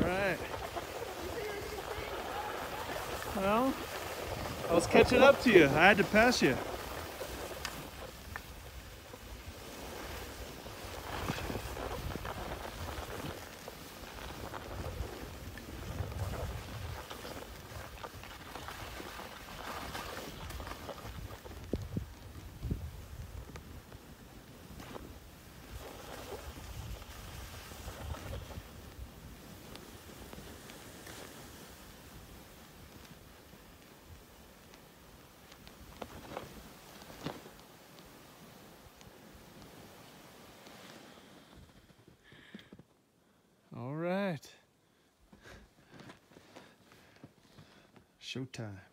right. Well, I was catching up to you. I had to pass you. All right. Showtime.